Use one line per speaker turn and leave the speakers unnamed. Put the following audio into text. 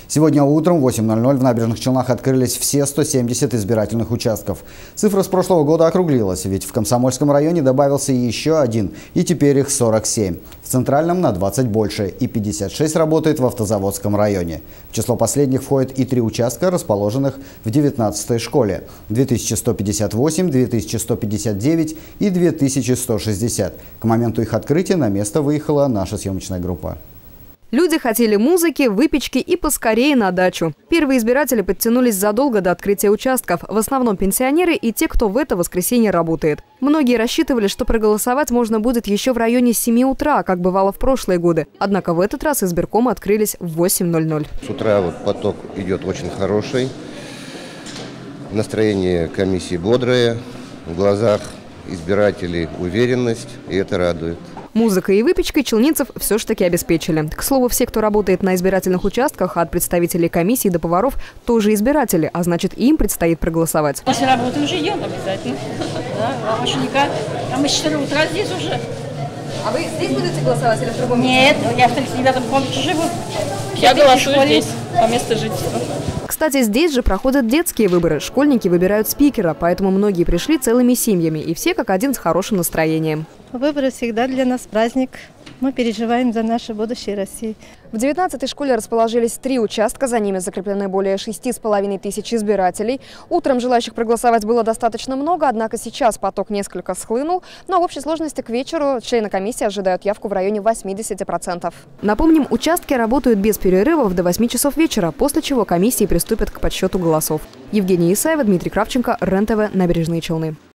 Сегодня утром в 8:00 в Набережных Челнах открылись все 170 избирательных участков. Цифра с прошлого года округлилась, ведь в Комсомольском районе добавился еще один, и теперь их 47. В Центральном на 20 больше, и 56 работает в Автозаводском районе. В число последних входят и 3 участка, расположенных в 19-й школе. 2158, 2159 и 2160. К моменту их открытия на место выехала наша съемочная группа.
Люди хотели музыки, выпечки и поскорее на дачу. Первые избиратели подтянулись задолго до открытия участков. В основном пенсионеры и те, кто в это воскресенье работает. Многие рассчитывали, что проголосовать можно будет еще в районе 7 утра, как бывало в прошлые годы. Однако в этот раз избиркомы открылись в 8:00.
С утра поток идет очень хороший. Настроение комиссии бодрое. В глазах избирателей уверенность, и это радует.
Музыкой и выпечкой челнинцев все ж таки обеспечили. К слову, все, кто работает на избирательных участках, от представителей комиссии до поваров, тоже избиратели, а значит, им предстоит проголосовать.
После работы уже идем обязательно. Да, помощника. А мы с 4 утра здесь уже.
А вы здесь будете голосовать или в другом месте?
Нет, я в 39-м комнате живу.
Я голосую здесь, по месту жительства.
Кстати, здесь же проходят детские выборы. Школьники выбирают спикера, поэтому многие пришли целыми семьями, и все как один с хорошим настроением.
Выборы всегда для нас праздник. Мы переживаем за наше будущее России.
В 19-й школе расположились 3 участка, за ними закреплены более 6,5 тысяч избирателей. Утром желающих проголосовать было достаточно много, однако сейчас поток несколько схлынул. Но в общей сложности к вечеру члены комиссии ожидают явку в районе 80%. Напомним, участки работают без перерывов до 8 часов вечера, после чего комиссии приступят к подсчету голосов. Евгения Исаева, Дмитрий Кравченко, РЕН-ТВ, Набережные Челны.